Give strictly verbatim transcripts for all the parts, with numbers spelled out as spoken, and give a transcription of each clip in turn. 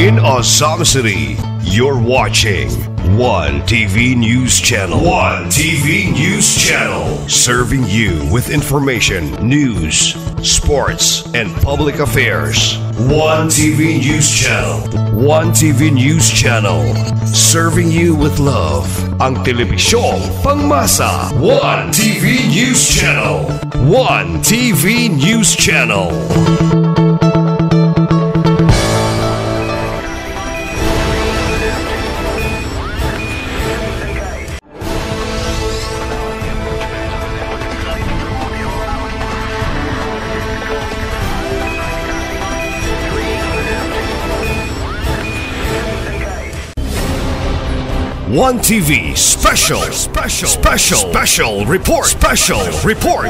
In Azam City, you're watching One T V News Channel. One T V News Channel. Serving you with information, news, sports, and public affairs. One T V News Channel. One T V News Channel. Serving you with love. Ang telebisyong pangmasa. One T V News Channel. One T V News Channel. One T V special, special, special, special report, special report.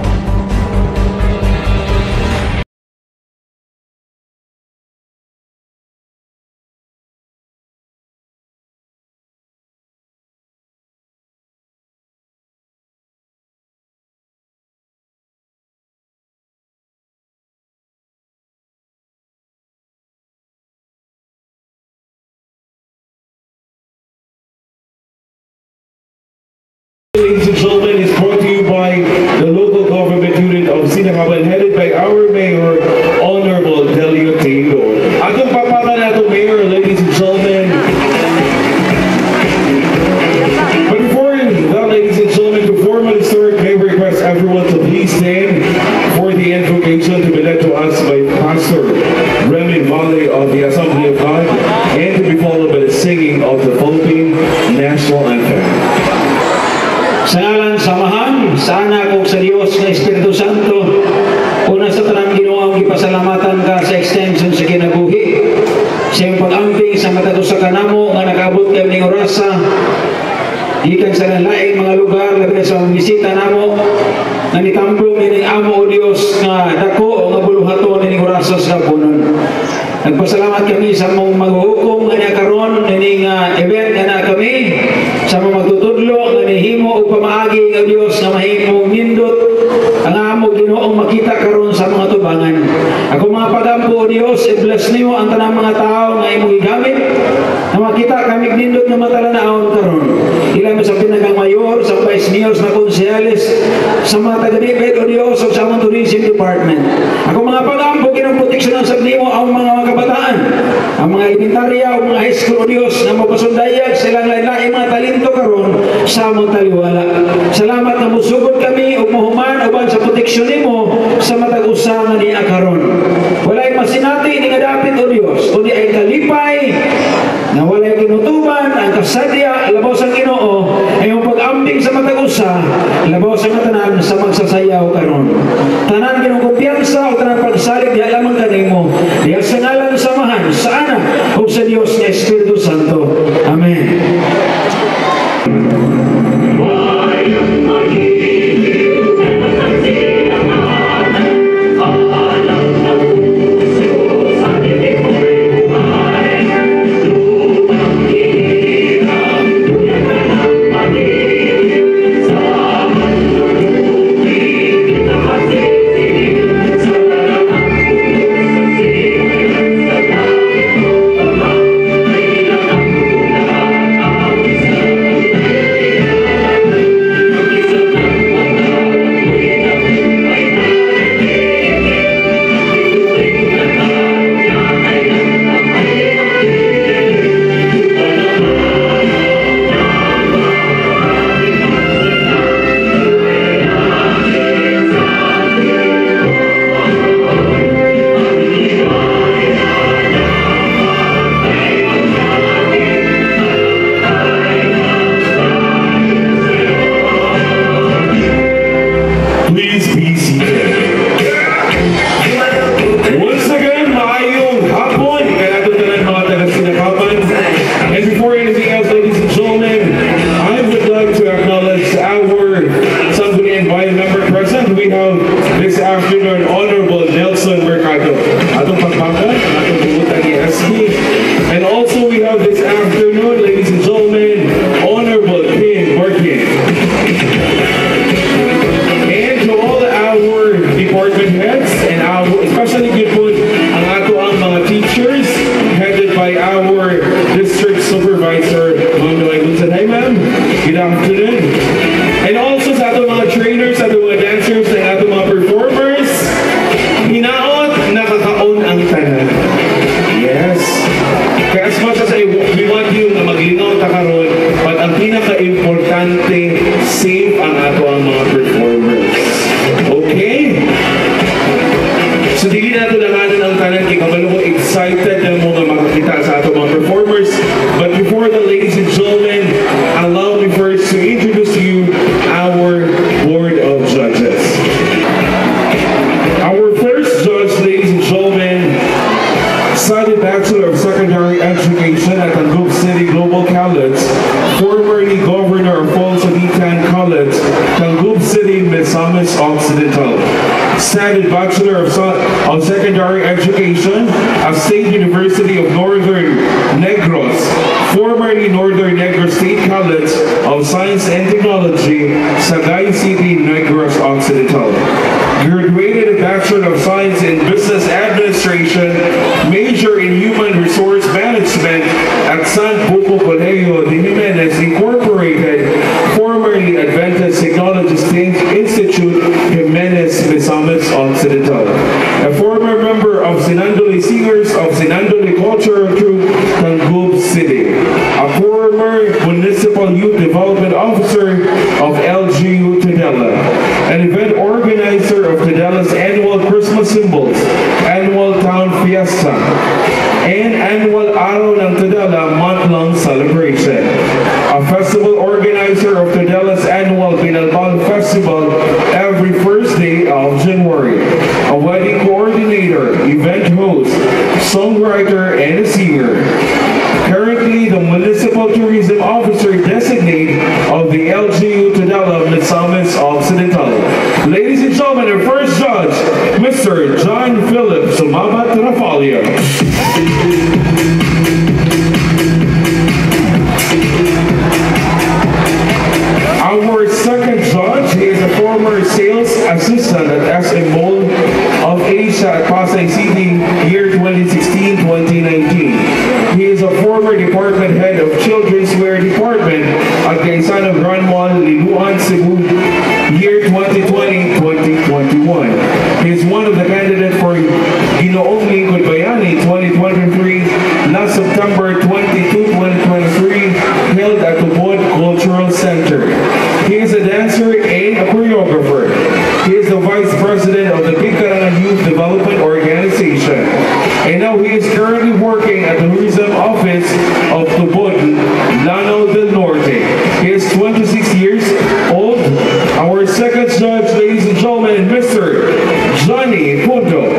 Ladies and gentlemen, is brought to you by the local government unit of Sinakaban, headed by our Mayor, Honorable Delio Taylor. Atong papara na ito, Mayor, ladies and gentlemen. But before that, ladies and gentlemen, to formally start, may I request everyone to please stand for the invocation to be led to us by Pastor Remy Valley of the Assembly of God, and to be followed by the singing of the Philippine National Anthem. Sa ngalan samahan, sa anak o sa Diyos na Espiritu Santo, una sa tanang Ginoo ang ipasalamatan ka sa extension sa kinabuhi. Sa iyong pag-amping sa matado sa kanamo nga nakabot kami ng orasa, ikan sa laing mga lugar, labi sa mga bisita namo, na nitamblong nining amo o Diyos nga dako o nga buluhaton nining orasa sa punon. Nagpasalamat kami sa mong maghuhukom nga niya karon nining uh, event nga na kami, sa mga magtutudlo nga nihimo o pamaagi ng Diyos na mahimong nindot ang amo Ginoong makita karon sa mga tubangan. Ako mga pagampo o Diyos, i-bless niyo ang tanang mga tao na imong igamit na makita kami nindot na matalanaon karon. Ilan mo sa pinagang mayor, sa vice mayors na konsehalis, sa mga taga-dibet o Diyos o sa mga tourism department. Ako mga pagampo, kinaproteksyon ang sagnimo ang mga mga kabataan, ang mga elementarya o mga high school o Diyos na mapasundayag silang lain-lain mga talento karon sa among taliwala. Salamat na musugod kami o mahuman uban sa proteksyon nimo sa matag usa nga niya karon. Walay masinati ni nga dapit o Diyos, kundi ay kalipay na walay kinutuban ang kasadya labaw sa Ginoo ay yung pag-ambing sa matag usa labaw sa tanan sa magsasayaw karon. Tanan kinong kumpiyansa o tanan pagsalig di alamang kanimo. Diya sa ngalan samahan sa anak o sa Diyos na Espiritu Santo. Amen. excited ng mga makakita sa ato mga performers. But before that, ladies and gentlemen, allow me first to introduce to you our Board of Judges. Our first judge, ladies and gentlemen, studied Bachelor of Secondary Education at Taguig City Global College, formerly Governor of Folsom-Etan College, Taguig City, Misamis Occidental. Studied Bachelor of, of Secondary Education at State University of Northern Negros, formerly Northern Negros State College of Science and Technology, Sagay City, Negros Occidental. Graduated a Bachelor of Science in Business Administration, major in Human Resource Management at San Buco Colegio de Jimenez Incorporated, formerly Adventist Technologies Institute, Jimenez, Misamis Occidental. A former member of Sinandoli Singers of Sinandoli Cultural Troupe, Taguig City. A former Municipal Youth Development Officer of L G U Tudela. An event organizer of Tudela's annual Christmas Symbols, annual Town Fiesta, and annual Araw ng Tudela month-long celebration. A festival organizer of Tudela's annual Binalbal Festival every first day of January. A wedding coordinator, event host, songwriter, and a singer. Currently the Municipal Tourism Officer Designate of the L G U Tudela Misamis Occidental. Ladies and gentlemen, our first judge, Mister John Philip Sumabat Rafalia. Our second judge, he is a former sales assistant at S M Mall of Asia at Pasay City, year twenty sixteen to twenty nineteen. He is a former department head of Children's Wear Department at Gaisano Grand Mall, Liluan, Cebu, year twenty twenty to twenty twenty-one. He is one of the candidates for Ginoong Lingkod Bayani twenty twenty-three, last September twenty-second, twenty twenty-three, held at the Tubod Cultural Center. He is a dancer and a choreographer. He is the vice president of the Bigkarangan Youth Development Organization. And now he is currently working at the tourism office of Tubod, Lanao del Norte. He is twenty-six years old. Our second judge, ladies and gentlemen, Mister Johnny Punto.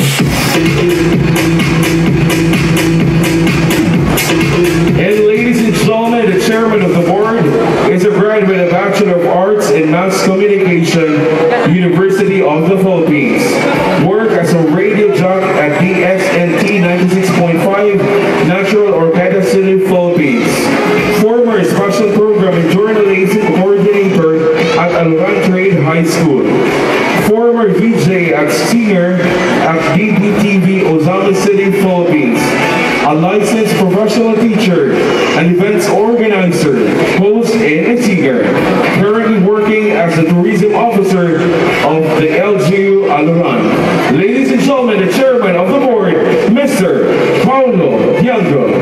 And ladies and gentlemen, the chairman of the board is a graduate of Bachelor of Arts in Mass Communication, University of the Philippines. Worked as a radio jock at D X N T ninety-six point five, Natural Orcata City, Philippines. Former special program and journalism coordinator at Aluran Trade High School. Former V J at singer at D B T V, Ozama City, Philippines. A licensed professional teacher, an events organizer, host, and a singer. Currently working as a tourism officer of the L G U Aluran. Ladies and gentlemen, the chairman of the board, Mister Paulo Dialgo.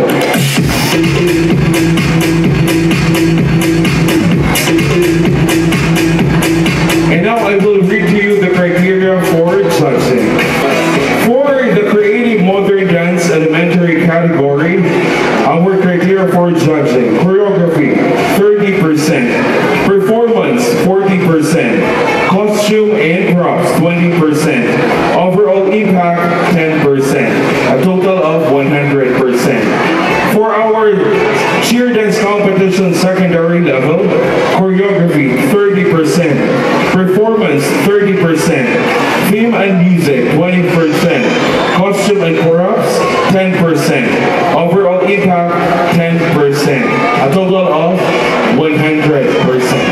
And now I will read to you the criteria for judging. For the Creative Modern Dance Elementary category, our criteria for judging: choreography, thirty percent, performance, forty percent, costume and props, twenty percent, overall impact, ten percent, a total of one hundred percent. For our cheer dance competition secondary level, choreography, thirty percent, performance, thirty percent, theme and music, twenty percent, costume and props, ten percent, overall impact, ten percent, a total of one hundred percent.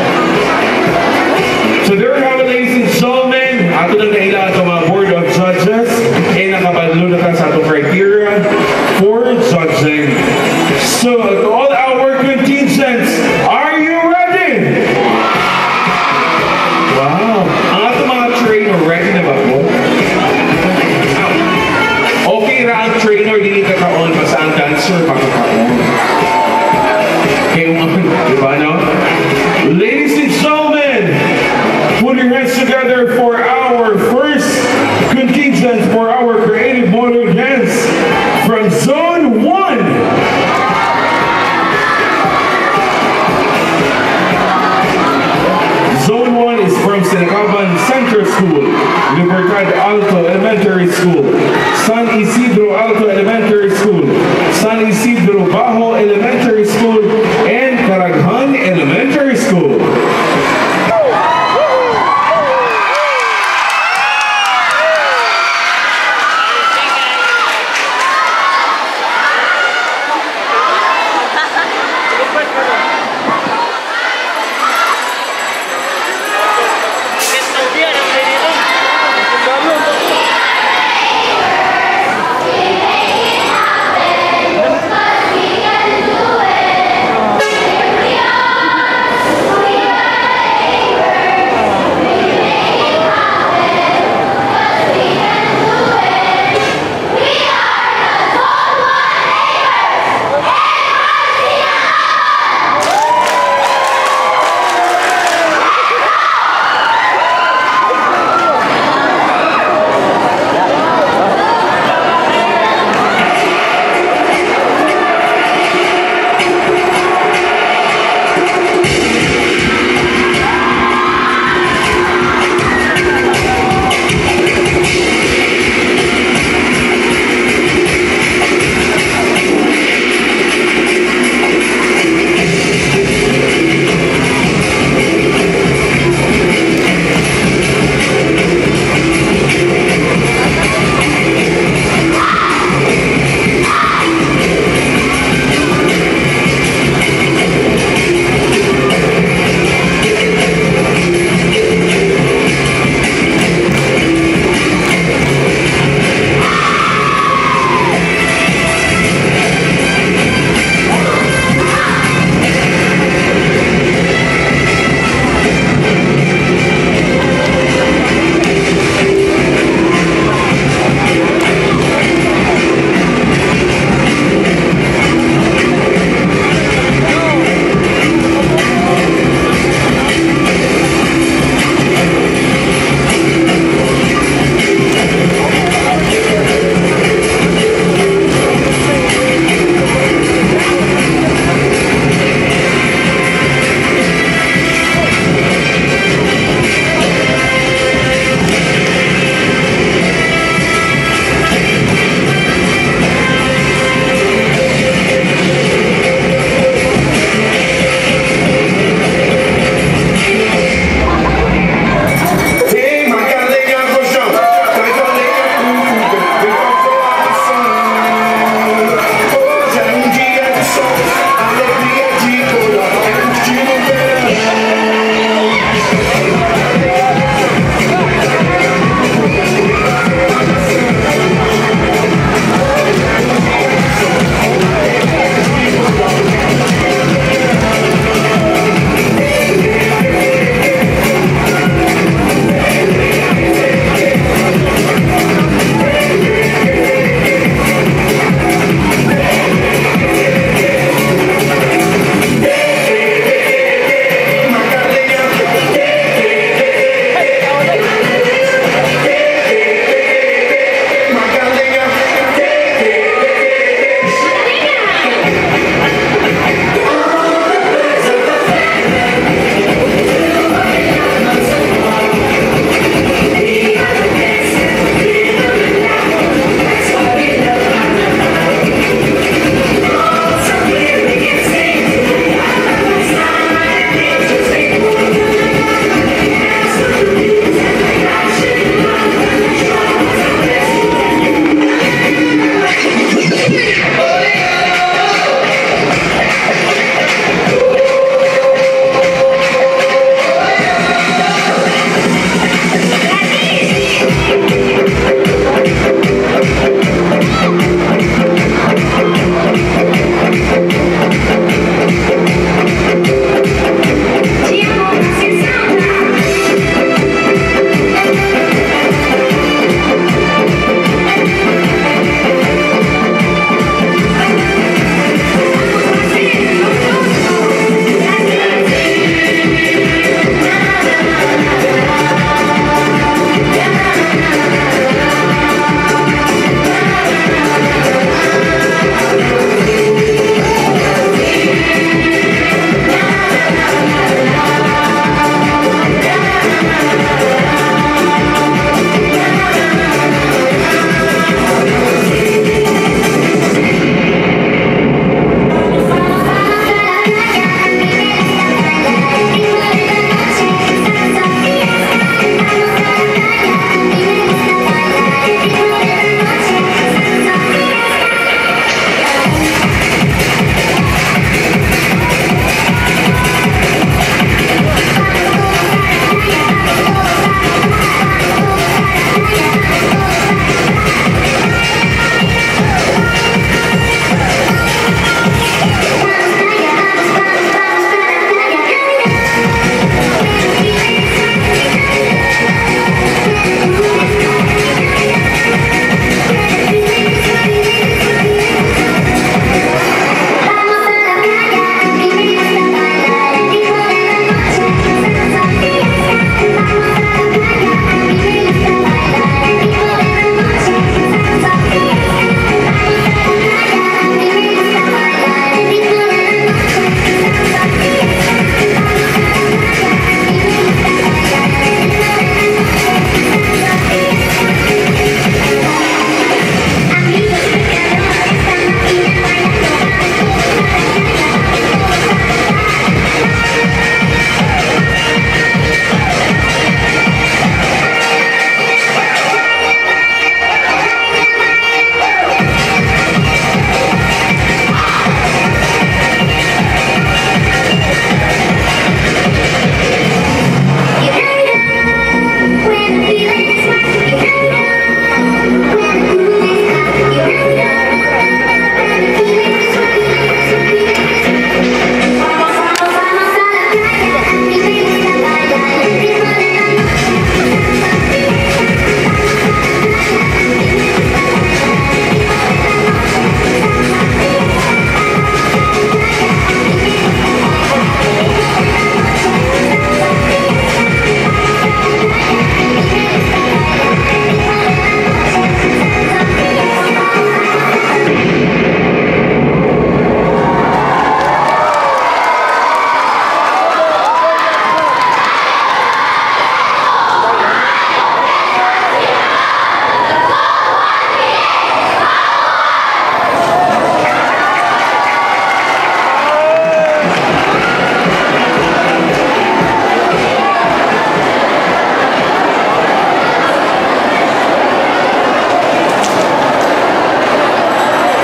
So there you have it, ladies and gentlemen. Ato na naila ato mga board of judges ay nakabalo na sa ato criteria for judging. So to all our contingents, are you ready? Wow. Ang ato mga trainer, ready na ba po? Okay ra ang trainer, hindi ka kaon, basta ang dancer, makakaon. Okay, di ba no? Ladies and gentlemen, put your hands together for our first contingent for our creative modern dance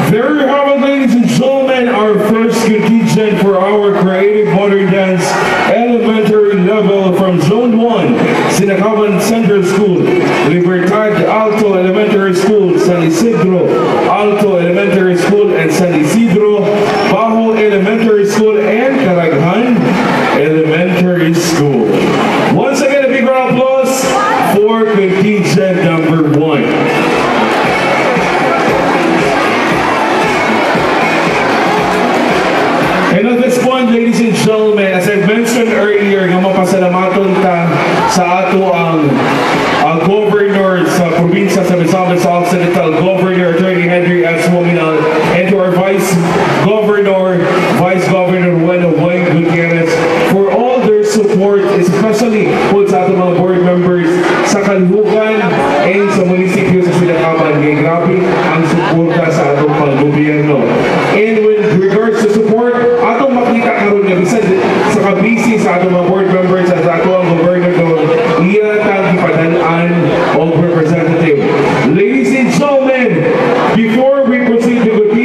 There you have it, ladies and gentlemen, our first contingent for our Creative Modern Dance elementary level from Zone one, Sinakawan Central School, Libertad Alto Elementary School, San Isidro Alto Elementary School, and San Isidro Bajo Elementary School, and Karaghan Elementary School. Once again, a big round of applause for contingent number one. And at this point, ladies and gentlemen, as I mentioned earlier, nga mapasalamaton ta sa ato ang uh, governor sa probinsya sa Misamis Occidental, Governor Attorney Henry S. Wominal, and to our Vice Governor, Vice Governor Bueno Wayne Gutierrez, for all their support, especially po sa ato mga board members sa Kalihugan and sa munisipyo sa Sinakawan. Ngayon, grabe ang suporta sa atong mga gobyerno. And with regards to support, atong makita karon nga bisan sa kabisi sa atong mga board members at sa ato ang governor doon, iya tang ipadalaan of representative. Ladies and gentlemen, before we proceed to the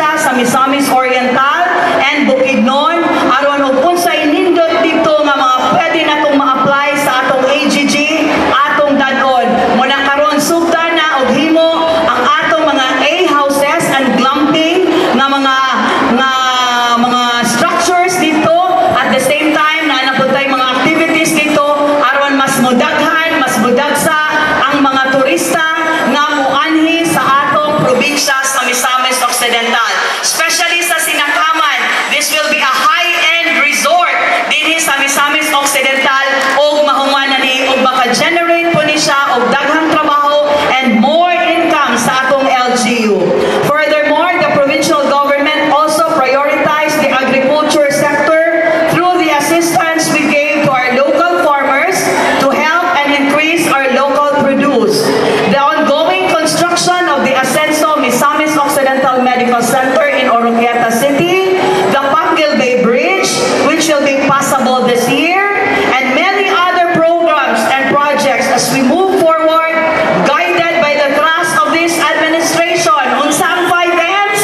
probinsya sa Misamis Oriental and Bukidnon aron og unsay nindot dito nga mga pwede natong ma-apply sa atong A G G atong dadon. Muna karon sugdan na og himo ang atong mga A houses and glamping nga mga nga mga structures dito. At the same time na napuntay mga activities dito aron mas mudaghan, mas mudagsa ang mga turista nga muanhi sa atong probinsya sa Misamis Occidental. Especially sa Sinakaman, this will be a high-end resort dinhi sa Misamis Occidental og mahuman na ni og maka-generate po ni siya og daghang trabaho and more income sa atong L G U. Furthermore, the provincial government also prioritized the agriculture sector through the assistance we gave to our local farmers to help and increase our local produce. The ongoing construction of the Ascenso Misamis Occidental Medical Center in Oroquieta City, the Pangil Bay Bridge, which will be possible this year, and many other programs and projects as we move forward, guided by the trust of this administration. Unsang five M's?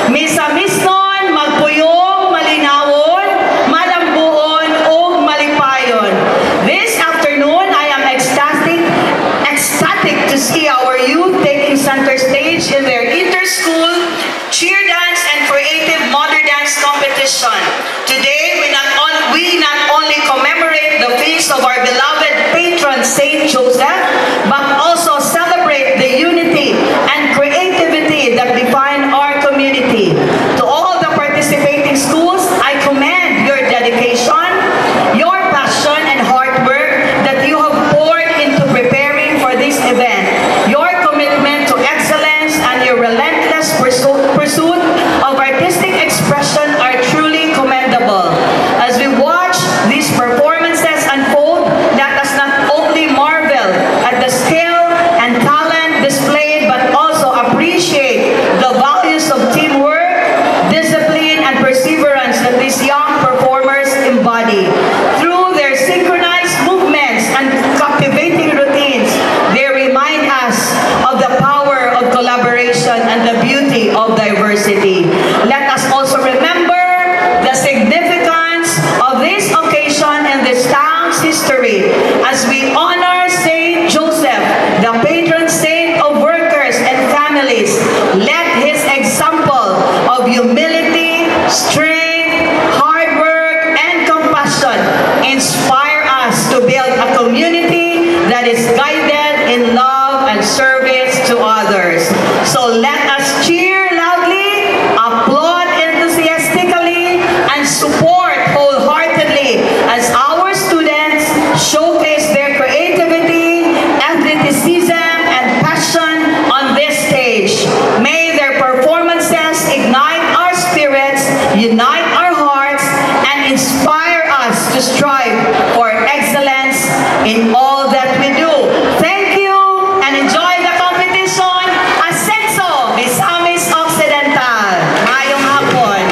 Misamisnon, magpuyong, malinawon, malambuon, ug malipayon. This afternoon, I am ecstatic, ecstatic to see our youth taking center stage in their inter-school cheer dance and creative modern dance competition. Today, we not, on, we not only commemorate the feast of our beloved patron Saint Joseph, but also celebrate the unity and creativity that define our community. To all the participating schools, I commend your dedication, your passion and hard work that you have poured into preparing for this event. Your commitment to excellence and your relentless pursuit, pursuit of artistic expression are truly commendable. As we watch these performances unfold, let us not only marvel at the skill and talent displayed, but also appreciate the values of teamwork, discipline, and perseverance that these young performers embody. Through their synchronized movements and captivating routines, they remind us of the power of collaboration and the beauty of diversity. Let us also remember the significance of this occasion in this town's history as we honor Saint Joseph, the patron saint of workers and families. Let his example of humility, strength, hard work, and compassion inspire us to build a community that is guided in love and service to others. So let us cheer loudly, applaud enthusiastically, and support wholeheartedly as our students showcase their creativity, athleticism, and passion on this stage. May their performances ignite our spirits, unite our hearts, and inspire us to strive for excellence in all that we do. Thank you and enjoy the competition. Ascenso Misamis Occidental. Mayong hapon.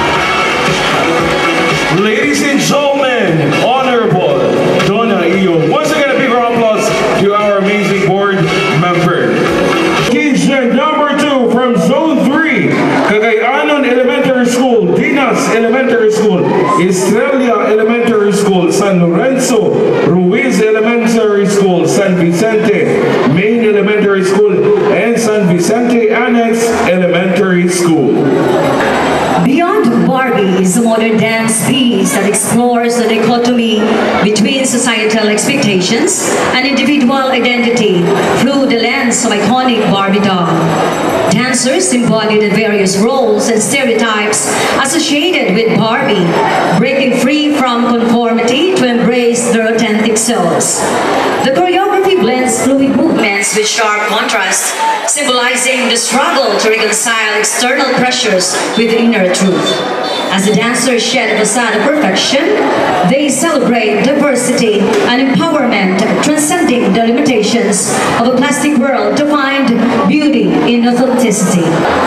Ladies and gentlemen, Honorable Donna Iyo. Once again, a big round of applause to our amazing board member. Occasion number two from Zone three, Cagayanon Elementary School, Dinas Elementary School, Estrella Elementary School, San Lorenzo, Ruiz Elementary School, San Vicente Main Elementary School, and San Vicente Annex Elementary School. Beyond Barbie is a modern dance piece that explores the dichotomy between societal expectations and individual identity through the lens of iconic Barbie doll. Dancers embody the various roles and stereotypes associated with Barbie, breaking free from conformity to embrace their authentic selves. The choreography blends fluid movements with sharp contrast, symbolizing the struggle to reconcile external pressures with inner truth. As the dancers shed a facade of perfection, they celebrate diversity and empowerment, transcending the limitations of a plastic world to find beauty in authenticity.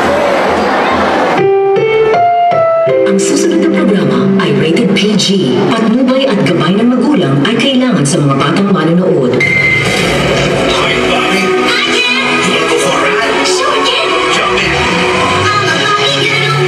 Ang susunod na programa ay rated P G. Patnubay at gabay ng magulang ay kailangan sa mga batang manonood. Hi, Bobby. Hi, Ken. You wanna go for a ride? Sure, Ken. Jump in. I'm a Bobby girl.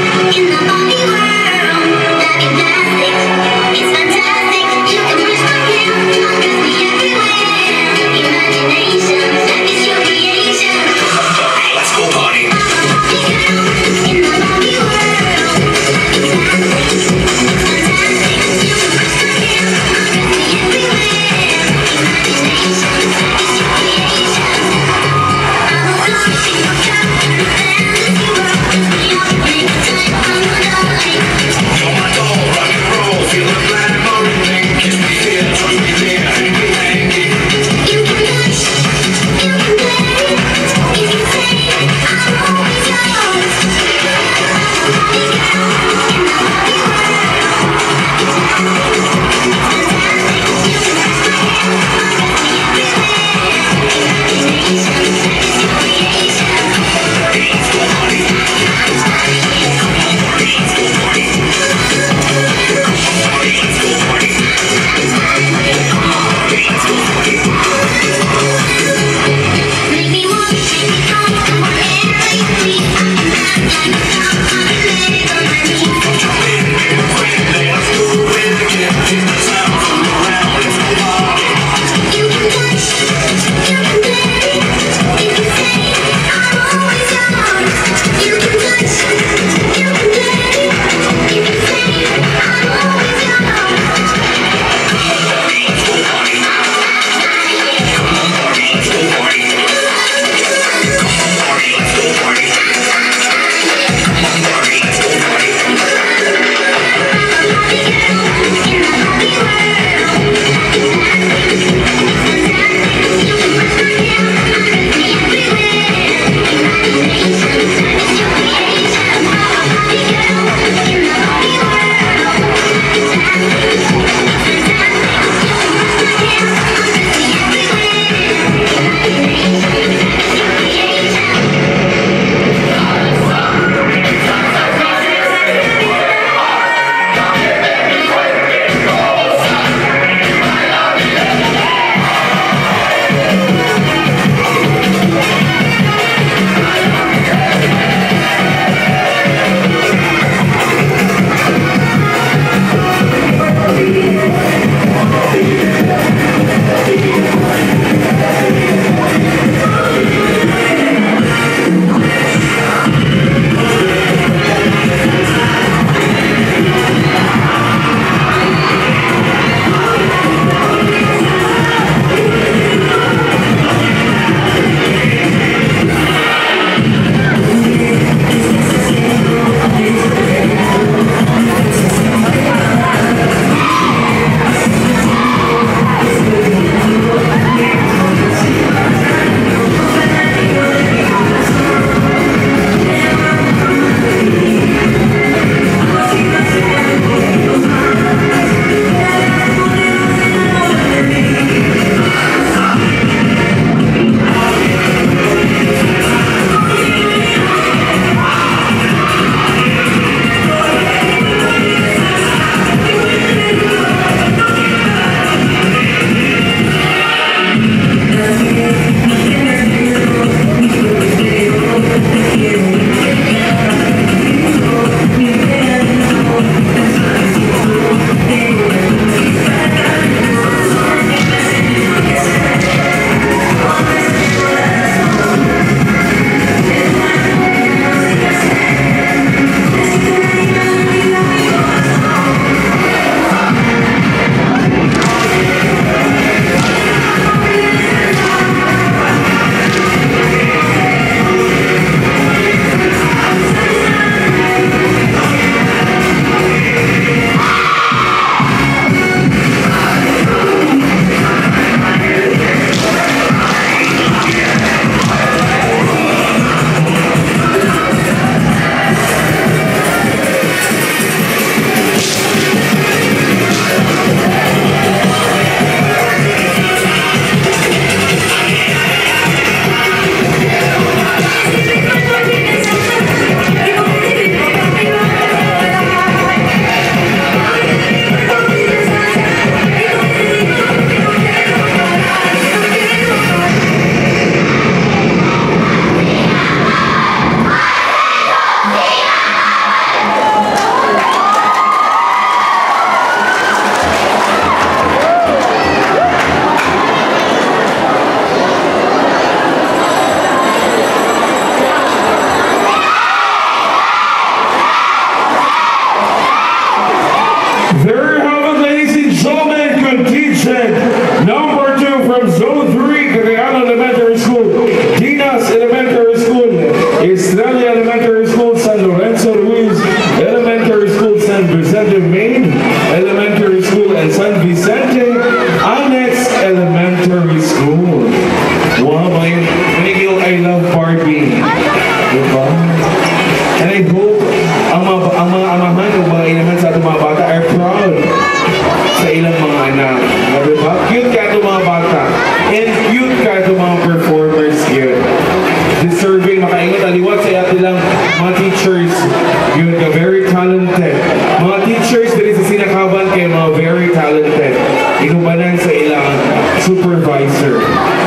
very talented. Mga teachers diri sa Sinakaban kay mga very talented. Inubanan sa ilang supervisor.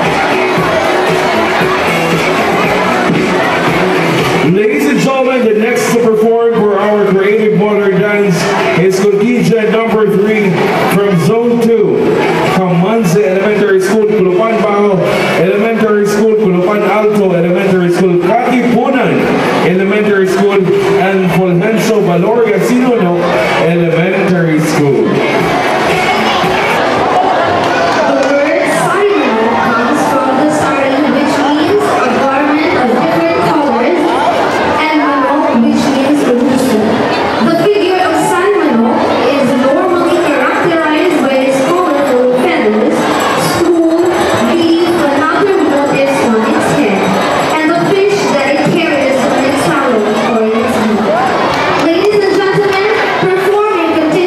Ladies and gentlemen, the next to perform for our creative modern dance is contingent number three from Zone two, Kamanze Elementary School, Kulupan Baho Elementary School, Kulupan Alto Elementary School, Katipunan Elementary School, and Fulgencio Valoria Sinono Elementary School. Ladies and gentlemen, performing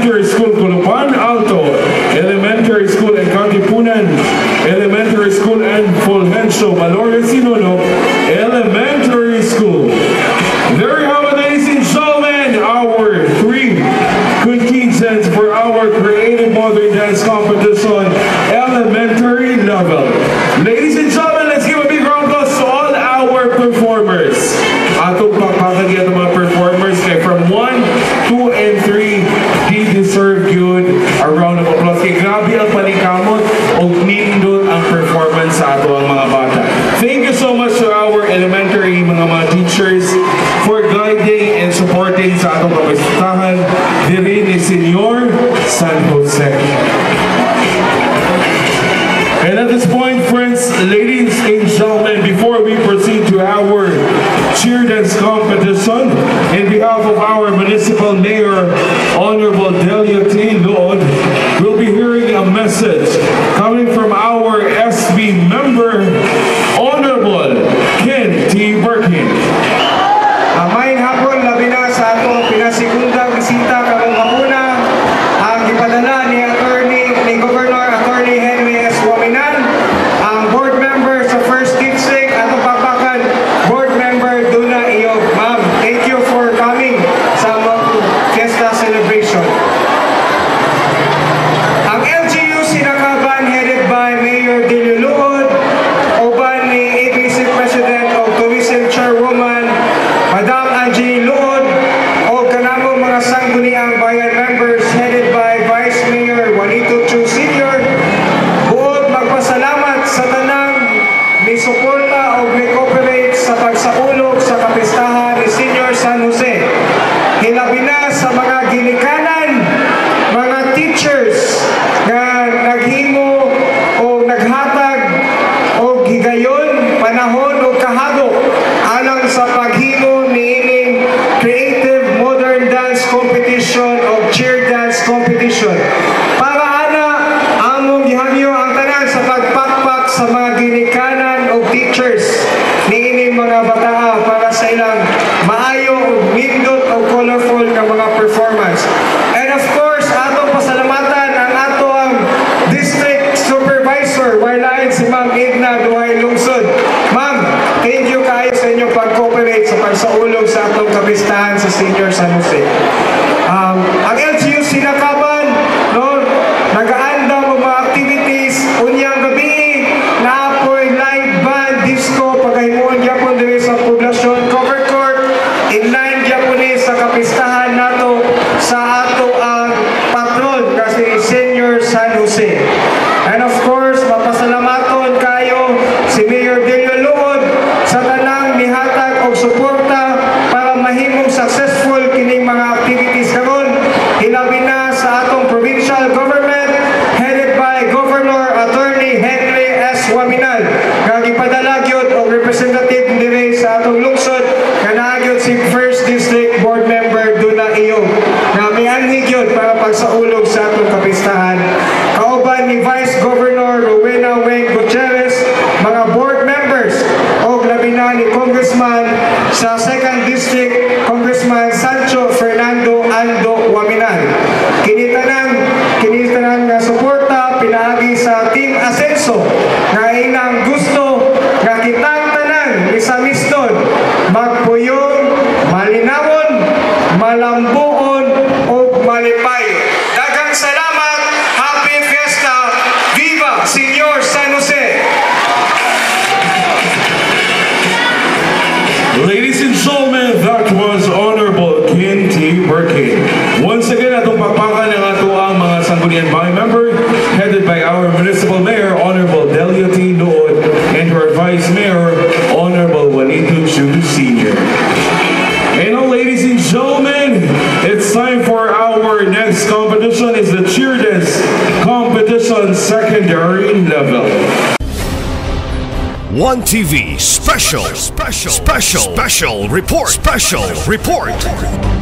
Elementary School, Culupan Alto Elementary School, and Katipunan Elementary School, and Fulgencio Malores Sinulog Elementary School. There you have it, ladies and gentlemen, our three contingents for our Creative Modern Dance Competition elementary level. Ladies and gentlemen, let's give a big round of applause to all our performers. Atong pakakagyan ng mga performers kay from one, two, and three, they deserve good a round of applause. Kay grabe ang panikamot o nindot ang performance sa ato ang mga bata. Thank you so much to our elementary mga mga teachers for guiding and supporting sa atong kapistahan diri ni Senyor San Jose. And at this point, friends, ladies and gentlemen, before we proceed to our cheer dance competition, in behalf of our municipal mayor, Honorable Delia T. Lord, we'll be hearing a message coming from our S B member, Honorable Ken T. Birkin. Maayong hapon, labi na sa atong pinasigundang bisita karong hapuna ang gipadala ni attorney ni Governor Attorney Henry S. Waminan, ang board member sa first District atong papakan, board member Duna Iyog. Ma'am, thank you for coming sa Fiesta celebration. Ang L G U Sinakaban, headed by Mayor Delio Luod, uban ni A B C President of Tourism Chairwoman Madam Angie Luod, o kanamo mga sangguniang bayan members headed by Vice Mayor Juanito Chu Senior Buod magpasalamat sa tanang ni suporta o ni cooperate sa pagsaulog sa kapistahan ni Senior San Jose. Hilabi na sa mga ginikanan, mga teachers na naghimo o naghatag o higayon, panahon o kahadok alang sa paghimo ni Creative Modern Dance Competition o Cheer Dance Competition. Para ana among gihamyo ang tanan sa pagpakpak sa mga ginikanan o teachers ni ining mga bataa para sa ilang maayo o nindot o colorful na mga performance. And of course, atong pasalamatan ang ato ang District Supervisor, walain si Ma'am Edna Duhay Lungsod. Ma'am, thank you kayo sa inyong pag-cooperate sa pagsaulog sa atong kapistahan sa Senior San Jose. Um, ang L G U Sinakaban, no, nag-aanda mo mga activities, unyang gabi, naapoy live band, disco, pagkahimuon gyapon diri sa poblasyon, cover court, inline gyapon ni sa kapistahan nato sa ato ang patron kasi Senior San Jose. And of course, mapasalamaton kayo si Mayor Delio Luod sa tanang mihatag og suporta para mahimong successful kining mga activities karon. Hilabi na sa atong provincial government headed by Governor Attorney Henry S. Waminan nga gipadala gyud og representative diri sa atong lungsod nga naa gyud si first District Board Member Duna Iyog nga mianhi gyud para pagsaulog sa atong kapistahan. Kauban ni Vice Governor Rowena Weng Gutierrez, mga board members o labi na ni Congressman sa second District, Congressman Sancho Fernando Ando Waminan. Kinitanan, kinitanan nga suporta pinaagi sa Team Asenso nga inang gusto nga kitang tanan isamiston magpuyong, malinawon, malambuon o malipayo. Daghang salamat. Happy Fiesta. Viva Senior San Jose. Ladies and gentlemen, that was Honorable Ken T. Birkin. Once again, atong pakpakan ng ato ang mga sangguniang bayan member headed by our municipal mayor, Honorable Delia T. Lord, and our vice mayor, Honorable Juanito Chu Senior And now, ladies and gentlemen, it's time for our next competition. Is the cheer dance competition secondary level. one T V special, special, special, special report, special report.